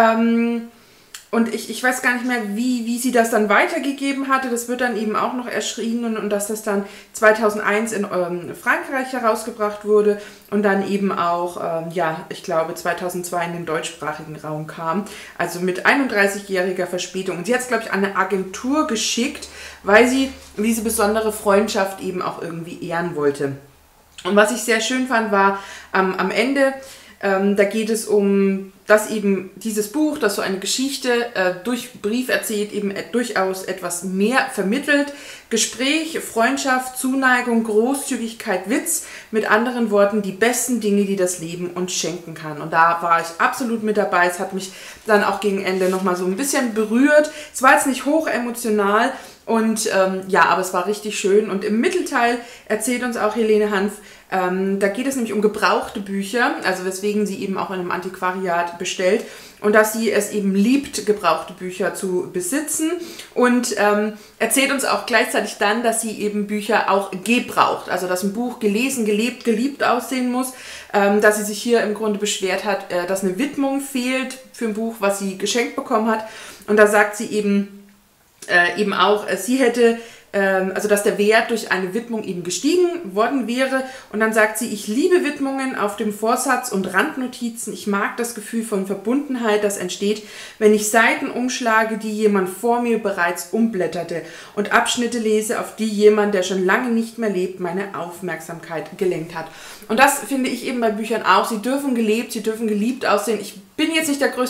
Und ich weiß gar nicht mehr, wie sie das dann weitergegeben hatte. Das wird dann eben auch noch erschienen und dass das dann 2001 in Frankreich herausgebracht wurde und dann eben auch, ja, ich glaube 2002 in den deutschsprachigen Raum kam. Also mit 31-jähriger Verspätung. Und sie hat es, glaube ich, an eine Agentur geschickt, weil sie diese besondere Freundschaft eben auch irgendwie ehren wollte. Und was ich sehr schön fand, war am Ende, da geht es um, dass eben dieses Buch, das so eine Geschichte durch Brief erzählt, eben durchaus etwas mehr vermittelt. Gespräch, Freundschaft, Zuneigung, Großzügigkeit, Witz, mit anderen Worten die besten Dinge, die das Leben uns schenken kann. Und da war ich absolut mit dabei. Es hat mich dann auch gegen Ende nochmal so ein bisschen berührt. Es war jetzt nicht hoch emotional und ja, aber es war richtig schön. Und im Mittelteil erzählt uns auch Helene Hanf, da geht es nämlich um gebrauchte Bücher, also weswegen sie eben auch in einem Antiquariat bestellt und dass sie es eben liebt, gebrauchte Bücher zu besitzen und erzählt uns auch gleichzeitig dann, dass sie eben Bücher auch gebraucht, also dass ein Buch gelesen, gelebt, geliebt aussehen muss, dass sie sich hier im Grunde beschwert hat, dass eine Widmung fehlt für ein Buch, was sie geschenkt bekommen hat und da sagt sie eben auch, sie hätte also dass der Wert durch eine Widmung eben gestiegen worden wäre. Und dann sagt sie, ich liebe Widmungen auf dem Vorsatz und Randnotizen. Ich mag das Gefühl von Verbundenheit, das entsteht, wenn ich Seiten umschlage, die jemand vor mir bereits umblätterte und Abschnitte lese, auf die jemand, der schon lange nicht mehr lebt, meine Aufmerksamkeit gelenkt hat. Und das finde ich eben bei Büchern auch. Sie dürfen gelebt, sie dürfen geliebt aussehen. Ich bin jetzt nicht der größte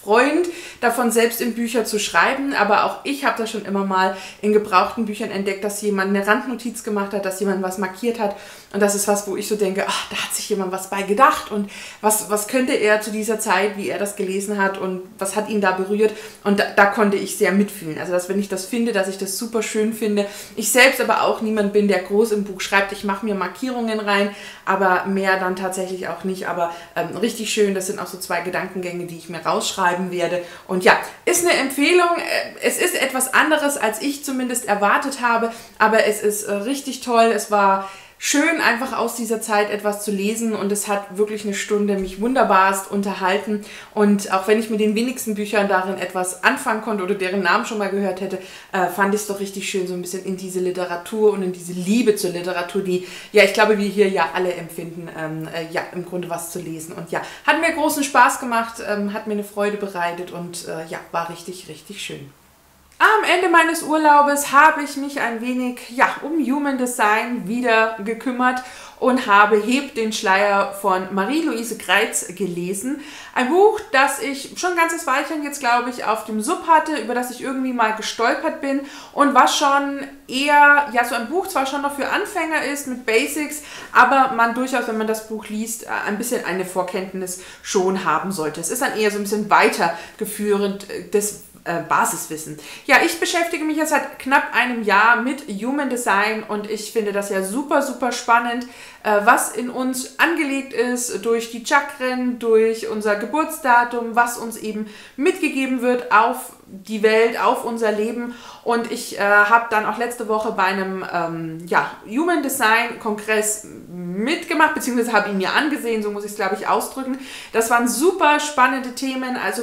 Freund davon, selbst in Bücher zu schreiben, aber auch ich habe das schon immer mal in gebrauchten Büchern entdeckt, dass jemand eine Randnotiz gemacht hat, dass jemand was markiert hat und das ist was, wo ich so denke, ach, da hat sich jemand was bei gedacht und was könnte er zu dieser Zeit, wie er das gelesen hat und was hat ihn da berührt und da konnte ich sehr mitfühlen. Also, dass wenn ich das finde, dass ich das super schön finde. Ich selbst aber auch niemand bin, der groß im Buch schreibt. Ich mache mir Markierungen rein, aber mehr dann tatsächlich auch nicht. Aber richtig schön, das sind auch so 2 Gedankengänge, die ich mir rausschreiben werde. Und ja, ist eine Empfehlung. Es ist etwas anderes, als ich zumindest erwartet habe, aber es ist richtig toll. Es war schön, einfach aus dieser Zeit etwas zu lesen und es hat wirklich eine Stunde mich wunderbarst unterhalten und auch wenn ich mit den wenigsten Büchern darin etwas anfangen konnte oder deren Namen schon mal gehört hätte, fand ich es doch richtig schön, so ein bisschen in diese Literatur und in diese Liebe zur Literatur, die, ja, ich glaube, wir hier ja alle empfinden, ja, im Grunde was zu lesen und ja, hat mir großen Spaß gemacht, hat mir eine Freude bereitet und ja, war richtig, richtig schön. Am Ende meines Urlaubes habe ich mich ein wenig ja, um Human Design wieder gekümmert und habe Hebt den Schleier von Marie-Louise Greitz gelesen. Ein Buch, das ich schon ein ganzes Weilchen jetzt, glaube ich, auf dem Sub hatte, über das ich irgendwie mal gestolpert bin und was schon eher, ja, so ein Buch zwar schon noch für Anfänger ist mit Basics, aber man durchaus, wenn man das Buch liest, ein bisschen eine Vorkenntnis schon haben sollte. Es ist dann eher so ein bisschen weitergeführend des Basiswissen. Ja, ich beschäftige mich jetzt seit knapp einem Jahr mit Human Design und ich finde das ja super, super spannend, was in uns angelegt ist durch die Chakren, durch unser Geburtsdatum, was uns eben mitgegeben wird auf die Welt, auf unser Leben. Und ich habe dann auch letzte Woche bei einem ja, Human Design Kongress mitgemacht, beziehungsweise habe ihn mir angesehen, so muss ich es, glaube ich, ausdrücken. Das waren super spannende Themen, also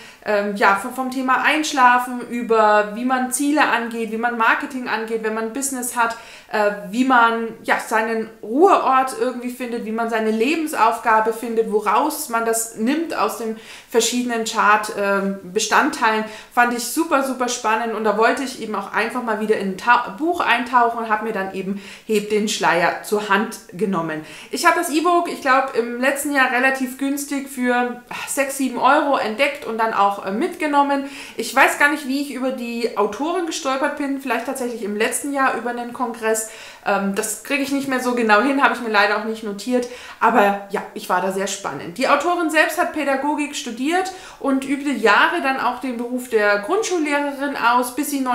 ja, vom Thema Einschlafen über wie man Ziele angeht, wie man Marketing angeht, wenn man ein Business hat, wie man ja, seinen Ruheort irgendwie findet, wie man seine Lebensaufgabe findet, woraus man das nimmt aus den verschiedenen Chart-Bestandteilen, fand ich super, super spannend und da wollte ich eben auch einfach mal wieder in ein Buch eintauchen und habe mir dann eben Hebt den Schleier zur Hand genommen. Ich habe das E-Book, ich glaube, im letzten Jahr relativ günstig für 6, 7 Euro entdeckt und dann auch mitgenommen. Ich weiß gar nicht, wie ich über die Autorin gestolpert bin, vielleicht tatsächlich im letzten Jahr über einen Kongress. Das kriege ich nicht mehr so genau hin, habe ich mir leider auch nicht notiert, aber ja, ich war da sehr spannend. Die Autorin selbst hat Pädagogik studiert und übte Jahre dann auch den Beruf der Grundschullehrerin aus, bis sie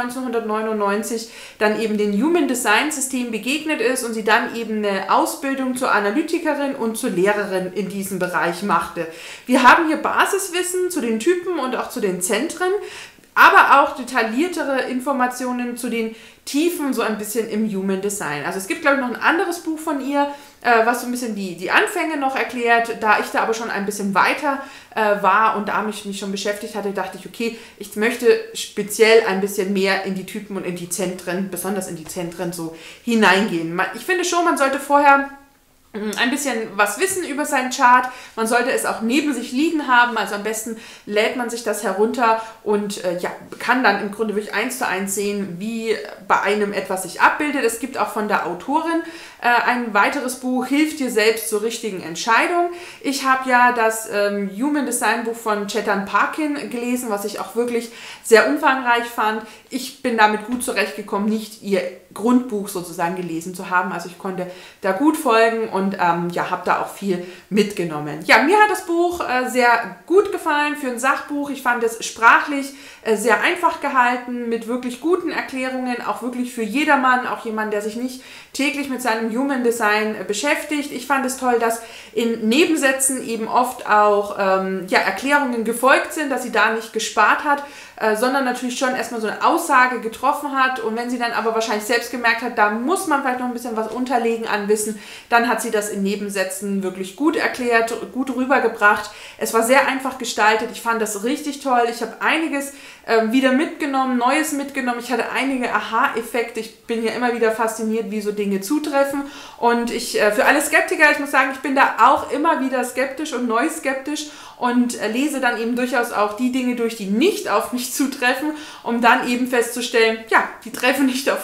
1999 dann eben dem Human Design System begegnet ist und sie dann eben eine Ausbildung zur Analytikerin und zur Lehrerin in diesem Bereich machte. Wir haben hier Basiswissen zu den Typen und auch zu den Zentren, aber auch detailliertere Informationen zu den Tiefen so ein bisschen im Human Design. Also es gibt, glaube ich, noch ein anderes Buch von ihr, was so ein bisschen die Anfänge noch erklärt. Da ich da aber schon ein bisschen weiter war und da mich schon beschäftigt hatte, dachte ich, okay, ich möchte speziell ein bisschen mehr in die Typen und in die Zentren, besonders in die Zentren so hineingehen. Ich finde schon, man sollte vorher ein bisschen was wissen über seinen Chart. Man sollte es auch neben sich liegen haben, also am besten lädt man sich das herunter und ja, kann dann im Grunde wirklich 1:1 sehen, wie bei einem etwas sich abbildet. Es gibt auch von der Autorin ein weiteres Buch, Hilf dir selbst zur richtigen Entscheidung. Ich habe ja das Human Design Buch von Chetan Parkin gelesen, was ich auch wirklich sehr umfangreich fand. Ich bin damit gut zurechtgekommen, nicht ihr Grundbuch sozusagen gelesen zu haben. Also ich konnte da gut folgen und ja, habe da auch viel mitgenommen. Ja, mir hat das Buch sehr gut gefallen für ein Sachbuch. Ich fand es sprachlich sehr einfach gehalten, mit wirklich guten Erklärungen, auch wirklich für jedermann, auch jemand, der sich nicht täglich mit seinem Human Design beschäftigt. Ich fand es toll, dass in Nebensätzen eben oft auch ja, Erklärungen gefolgt sind, dass sie da nicht gespart hat, sondern natürlich schon erstmal so eine Aussage getroffen hat und wenn sie dann aber wahrscheinlich selbst gemerkt hat, da muss man vielleicht noch ein bisschen was unterlegen an Wissen, dann hat sie das in Nebensätzen wirklich gut erklärt, gut rübergebracht. Es war sehr einfach gestaltet, ich fand das richtig toll, ich habe einiges wieder mitgenommen, Neues mitgenommen, ich hatte einige Aha-Effekte, ich bin ja immer wieder fasziniert, wie so Dinge zutreffen und für alle Skeptiker, ich muss sagen, ich bin da auch immer wieder skeptisch und neu skeptisch und lese dann eben durchaus auch die Dinge durch, die nicht auf mich zutreffen, um dann eben festzustellen, ja, die treffen nicht auf mich zu.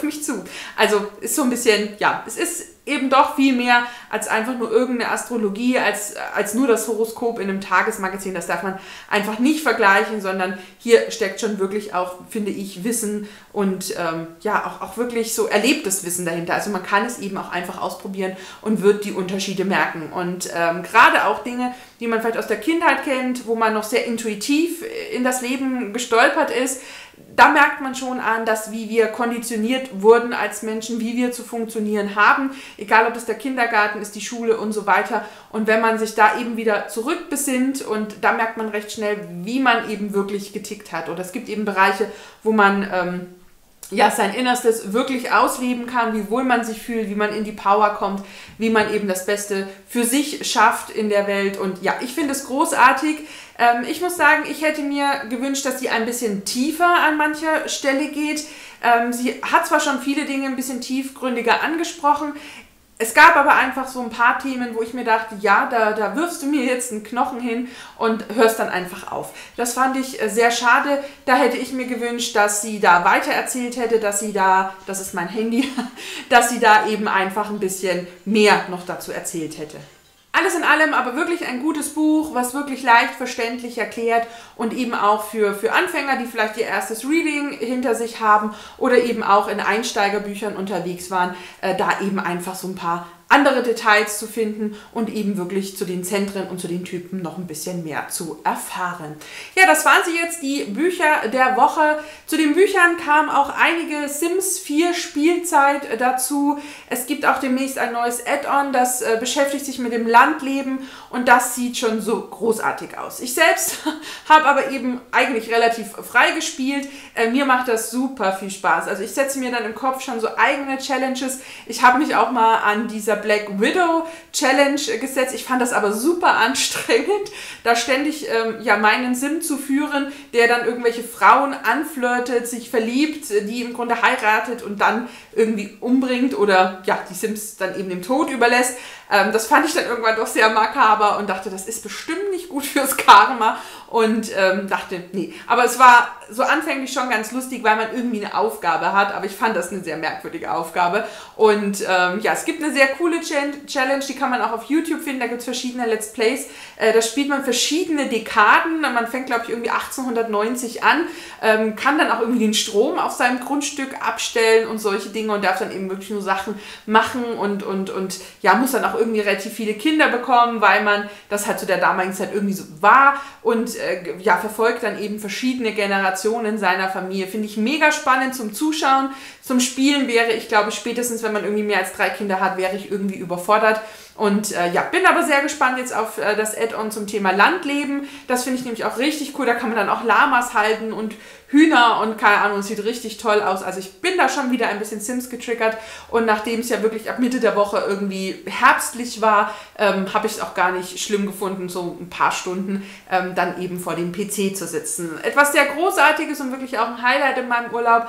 Also ist so ein bisschen, ja, es ist eben doch viel mehr als einfach nur irgendeine Astrologie, als nur das Horoskop in einem Tagesmagazin. Das darf man einfach nicht vergleichen, sondern hier steckt schon wirklich auch, finde ich, Wissen und ja, auch wirklich so erlebtes Wissen dahinter. Also man kann es eben auch einfach ausprobieren und wird die Unterschiede merken. Und gerade auch Dinge, die man vielleicht aus der Kindheit kennt, wo man noch sehr intuitiv in das Leben gestolpert ist, da merkt man schon an, dass wie wir konditioniert wurden als Menschen, wie wir zu funktionieren haben, egal ob das der Kindergarten ist, die Schule und so weiter. Und wenn man sich da eben wieder zurückbesinnt und da merkt man recht schnell, wie man eben wirklich getickt hat. Oder es gibt eben Bereiche, wo man ja, sein Innerstes wirklich ausleben kann, wie wohl man sich fühlt, wie man in die Power kommt, wie man eben das Beste für sich schafft in der Welt. Und ja, ich finde es großartig. Ich muss sagen, ich hätte mir gewünscht, dass sie ein bisschen tiefer an mancher Stelle geht. Sie hat zwar schon viele Dinge ein bisschen tiefgründiger angesprochen, es gab aber einfach so ein paar Themen, wo ich mir dachte, ja, da wirfst du mir jetzt einen Knochen hin und hörst dann einfach auf. Das fand ich sehr schade. Da hätte ich mir gewünscht, dass sie da weiter erzählt hätte, dass sie da, das ist mein Handy, dass sie da eben einfach ein bisschen mehr noch dazu erzählt hätte. Alles in allem aber wirklich ein gutes Buch, was wirklich leicht verständlich erklärt und eben auch für Anfänger, die vielleicht ihr erstes Reading hinter sich haben oder eben auch in Einsteigerbüchern unterwegs waren, da eben einfach so ein paar andere Details zu finden und eben wirklich zu den Zentren und zu den Typen noch ein bisschen mehr zu erfahren. Ja, das waren sie jetzt, die Bücher der Woche. Zu den Büchern kam auch einige Sims 4 Spielzeit dazu. Es gibt auch demnächst ein neues Add-on, das beschäftigt sich mit dem Landleben und das sieht schon so großartig aus. Ich selbst habe aber eben eigentlich relativ frei gespielt. Mir macht das super viel Spaß. Also ich setze mir dann im Kopf schon so eigene Challenges. Ich habe mich auch mal an dieser Black Widow Challenge gesetzt. Ich fand das aber super anstrengend, da ständig ja, meinen Sim zu führen, der dann irgendwelche Frauen anflirtet, sich verliebt, die im Grunde heiratet und dann irgendwie umbringt oder ja, die Sims dann eben dem Tod überlässt. Das fand ich dann irgendwann doch sehr makaber und dachte, das ist bestimmt nicht gut fürs Karma und dachte, nee. Aber es war so anfänglich schon ganz lustig, weil man irgendwie eine Aufgabe hat, aber ich fand das eine sehr merkwürdige Aufgabe und ja, es gibt eine sehr coole Challenge, die kann man auch auf YouTube finden, da gibt es verschiedene Let's Plays, da spielt man verschiedene Dekaden, man fängt glaube ich irgendwie 1890 an, kann dann auch irgendwie den Strom auf seinem Grundstück abstellen und solche Dinge und darf dann eben wirklich nur Sachen machen und ja, muss dann auch irgendwie relativ viele Kinder bekommen, weil man das halt zu der damaligen Zeit irgendwie so war und ja, verfolgt dann eben verschiedene Generationen seiner Familie. Finde ich mega spannend zum Zuschauen. Zum Spielen wäre ich, glaube ich, spätestens, wenn man irgendwie mehr als 3 Kinder hat, wäre ich irgendwie überfordert. Und ja, bin aber sehr gespannt jetzt auf das Add-on zum Thema Landleben. Das finde ich nämlich auch richtig cool. Da kann man dann auch Lamas halten und Hühner und keine Ahnung, es sieht richtig toll aus. Also ich bin da schon wieder ein bisschen Sims getriggert und nachdem es ja wirklich ab Mitte der Woche irgendwie herbstlich war, habe ich es auch gar nicht schlimm gefunden, so ein paar Stunden dann eben vor dem PC zu sitzen. Etwas sehr Großartiges und wirklich auch ein Highlight in meinem Urlaub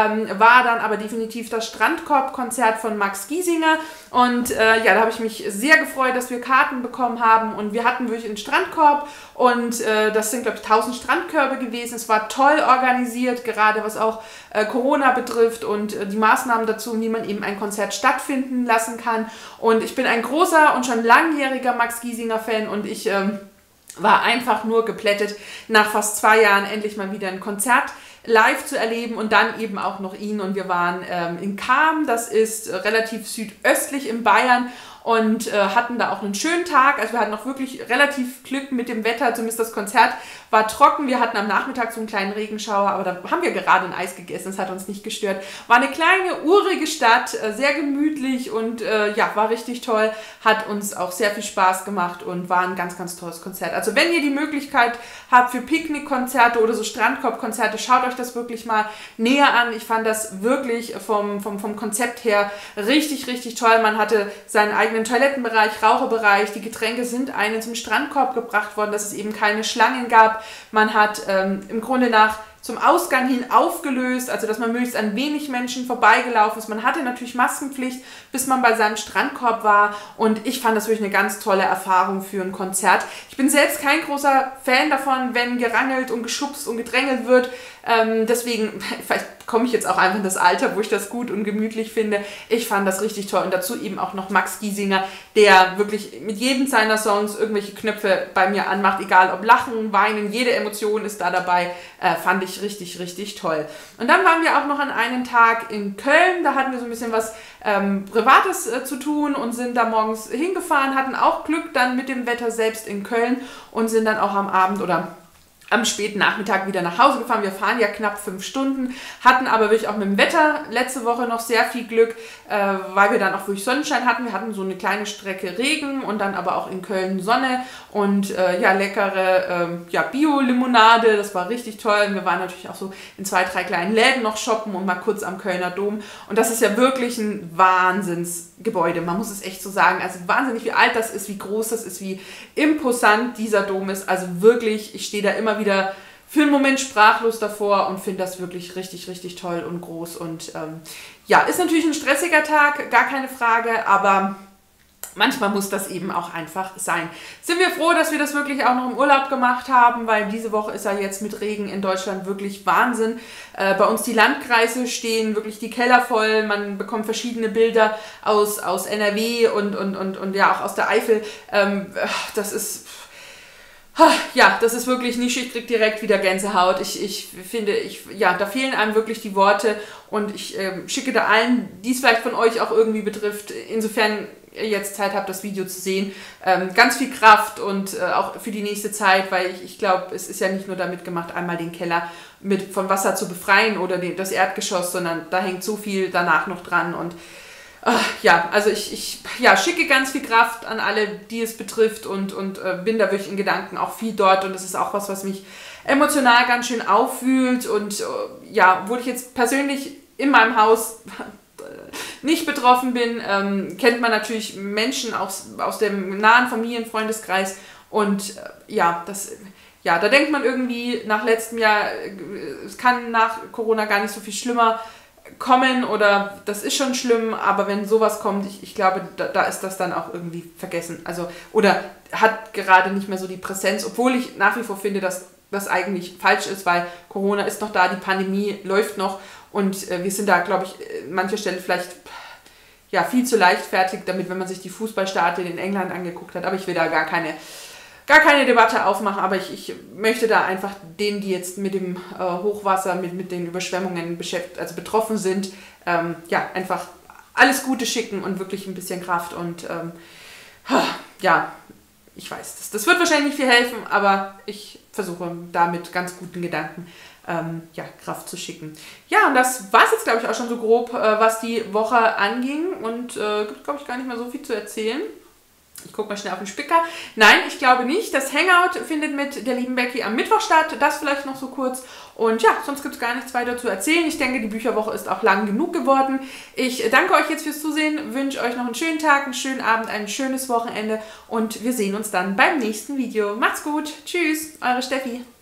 war dann aber definitiv das Strandkorb-Konzert von Max Giesinger und ja, da habe ich mich sehr gefreut, dass wir Karten bekommen haben und wir hatten wirklich einen Strandkorb und das sind glaube ich 1000 Strandkörbe gewesen. Es war toll organisiert, gerade was auch Corona betrifft und die Maßnahmen dazu, wie man eben ein Konzert stattfinden lassen kann. Und ich bin ein großer und schon langjähriger Max Giesinger Fan und ich war einfach nur geplättet, nach fast 2 Jahren endlich mal wieder ein Konzert live zu erleben und dann eben auch noch ihn. Und wir waren in Cham, das ist relativ südöstlich in Bayern und hatten da auch einen schönen Tag. Also wir hatten auch wirklich relativ Glück mit dem Wetter, zumindest das Konzert war trocken. Wir hatten am Nachmittag so einen kleinen Regenschauer, aber da haben wir gerade ein Eis gegessen, das hat uns nicht gestört. War eine kleine, urige Stadt, sehr gemütlich und ja, war richtig toll. Hat uns auch sehr viel Spaß gemacht und war ein ganz, ganz tolles Konzert. Also wenn ihr die Möglichkeit habt für Picknickkonzerte oder so Strandkorbkonzerte, schaut euch das wirklich mal näher an. Ich fand das wirklich vom Konzept her richtig, richtig toll. Man hatte seinen eigenen Toilettenbereich, Raucherbereich, die Getränke sind einem zum Strandkorb gebracht worden, dass es eben keine Schlangen gab. Man hat im Grunde nach zum Ausgang hin aufgelöst, also dass man möglichst an wenig Menschen vorbeigelaufen ist. Man hatte natürlich Maskenpflicht, bis man bei seinem Strandkorb war und ich fand das wirklich eine ganz tolle Erfahrung für ein Konzert. Ich bin selbst kein großer Fan davon, wenn gerangelt und geschubst und gedrängelt wird. Deswegen, vielleicht komme ich jetzt auch einfach in das Alter, wo ich das gut und gemütlich finde. Ich fand das richtig toll und dazu eben auch noch Max Giesinger, der wirklich mit jedem seiner Songs irgendwelche Knöpfe bei mir anmacht, egal ob Lachen, Weinen, jede Emotion ist da dabei, fand ich richtig, richtig toll. Und dann waren wir auch noch an einem Tag in Köln, da hatten wir so ein bisschen was Privates zu tun und sind da morgens hingefahren, hatten auch Glück dann mit dem Wetter selbst in Köln und sind dann auch am Abend oder am späten Nachmittag wieder nach Hause gefahren. Wir fahren ja knapp 5 Stunden, hatten aber wirklich auch mit dem Wetter letzte Woche noch sehr viel Glück, weil wir dann auch wirklich Sonnenschein hatten. Wir hatten so eine kleine Strecke Regen und dann aber auch in Köln Sonne und ja, leckere ja, Bio-Limonade. Das war richtig toll. Und wir waren natürlich auch so in 2, 3 kleinen Läden noch shoppen und mal kurz am Kölner Dom. Und das ist ja wirklich ein Wahnsinnsgebäude. Man muss es echt so sagen. Also wahnsinnig, wie alt das ist, wie groß das ist, wie imposant dieser Dom ist. Also wirklich, ich stehe da immer wieder für einen Moment sprachlos davor und finde das wirklich richtig, richtig toll und groß. Und ja, ist natürlich ein stressiger Tag, gar keine Frage, aber manchmal muss das eben auch einfach sein. Sind wir froh, dass wir das wirklich auch noch im Urlaub gemacht haben, weil diese Woche ist ja jetzt mit Regen in Deutschland wirklich Wahnsinn. Bei uns die Landkreise stehen wirklich die Keller voll, man bekommt verschiedene Bilder aus NRW und ja auch aus der Eifel. Das ist... Ja, das ist wirklich nischig, ich kriege direkt wieder Gänsehaut. Ich finde, ja, da fehlen einem wirklich die Worte und ich schicke da allen, die es vielleicht von euch auch irgendwie betrifft, insofern ihr jetzt Zeit habt, das Video zu sehen, ganz viel Kraft und auch für die nächste Zeit, weil ich glaube, es ist ja nicht nur damit gemacht, einmal den Keller von Wasser zu befreien oder das Erdgeschoss, sondern da hängt so viel danach noch dran und ja, also ich schicke ganz viel Kraft an alle, die es betrifft und bin da wirklich in Gedanken auch viel dort und das ist auch was mich emotional ganz schön aufwühlt und ja, obwohl ich jetzt persönlich in meinem Haus nicht betroffen bin, kennt man natürlich Menschen aus dem nahen Familienfreundeskreis und ja, da denkt man irgendwie nach letztem Jahr, es kann nach Corona gar nicht so viel schlimmer kommen oder das ist schon schlimm, aber wenn sowas kommt, ich glaube, da ist das dann auch irgendwie vergessen. Also, oder hat gerade nicht mehr so die Präsenz, obwohl ich nach wie vor finde, dass das eigentlich falsch ist, weil Corona ist noch da, die Pandemie läuft noch und wir sind da, glaube ich, an mancher Stelle vielleicht ja, viel zu leichtfertig damit, wenn man sich die Fußballstadien in England angeguckt hat, aber ich will da gar keine Debatte aufmachen, aber ich möchte da einfach denen, die jetzt mit dem Hochwasser, mit den Überschwemmungen betroffen sind, ja, einfach alles Gute schicken und wirklich ein bisschen Kraft und ja, ich weiß, das wird wahrscheinlich nicht viel helfen, aber ich versuche da mit ganz guten Gedanken ja, Kraft zu schicken. Ja, und das war es jetzt, glaube ich, auch schon so grob, was die Woche anging und gibt, glaube ich, gar nicht mehr so viel zu erzählen. Ich gucke mal schnell auf den Spicker. Nein, ich glaube nicht. Das Hangout findet mit der lieben Becky am Mittwoch statt. Das vielleicht noch so kurz. Und ja, sonst gibt es gar nichts weiter zu erzählen. Ich denke, die Bücherwoche ist auch lang genug geworden. Ich danke euch jetzt fürs Zusehen, wünsche euch noch einen schönen Tag, einen schönen Abend, ein schönes Wochenende und wir sehen uns dann beim nächsten Video. Macht's gut. Tschüss, eure Steffi.